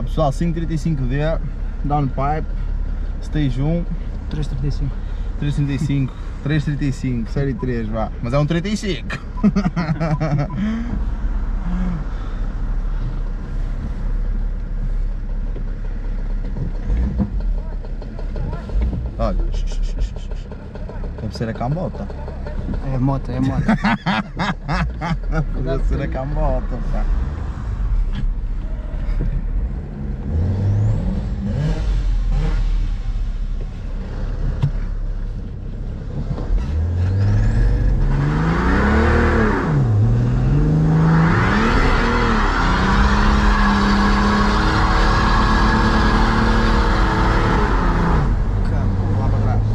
pessoal, 535D, downpipe, stage 1, 335. 335, 335, série 3, vá, mas é um 35. Olha, deve ser a cambota. É moto, é moto. Deve ser a cambota, pá. Lá para trás.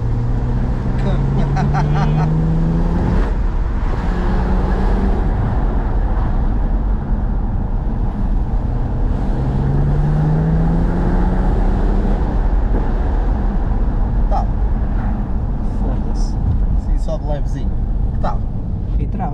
Tá, Foda-se. assim só de levezinho. Que tal? E trava.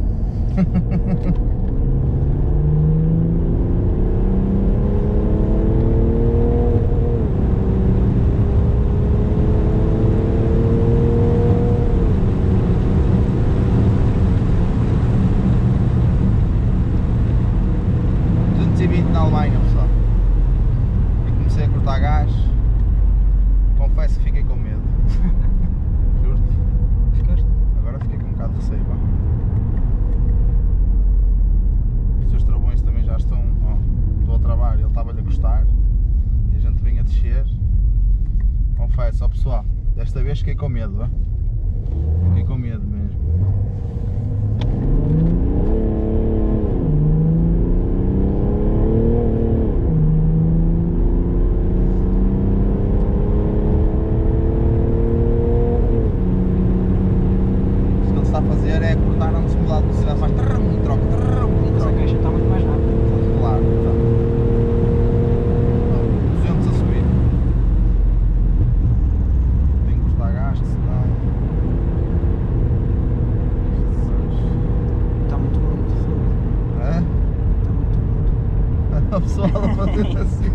Na Alemanha, pessoal, e comecei a cortar gás, confesso que fiquei com medo. Juro-te, Ficaste? agora fiquei com um bocado de receio, pá. Os seus travões também já estão, ó, estou a travar, ele estava-lhe a custar e a gente vinha a descer. Confesso, ó pessoal, desta vez fiquei com medo, ó. Fiquei com medo mesmo. A fazer é cortar antes de mudar de velocidade, faz trrrm e troca, trrrm e Mas a troca. caixa está muito mais rápida. Claro, tá. 200 a subir. Tem que cortar gasto, senão. Está muito bruto. É? Está muito bruto. A pessoa a fazer assim.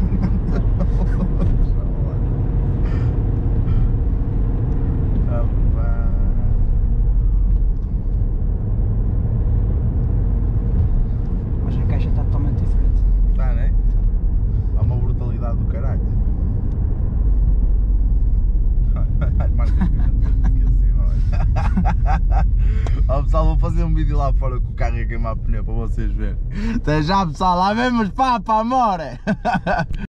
Mas a caixa está totalmente diferente. Tá, né? Há uma brutalidade do caralho. As marcas que a gente fica assim, olha. Ó pessoal, vou fazer um vídeo lá fora com o carro a queimar pneu para vocês verem. Até já pessoal, lá vemos, papa, amore!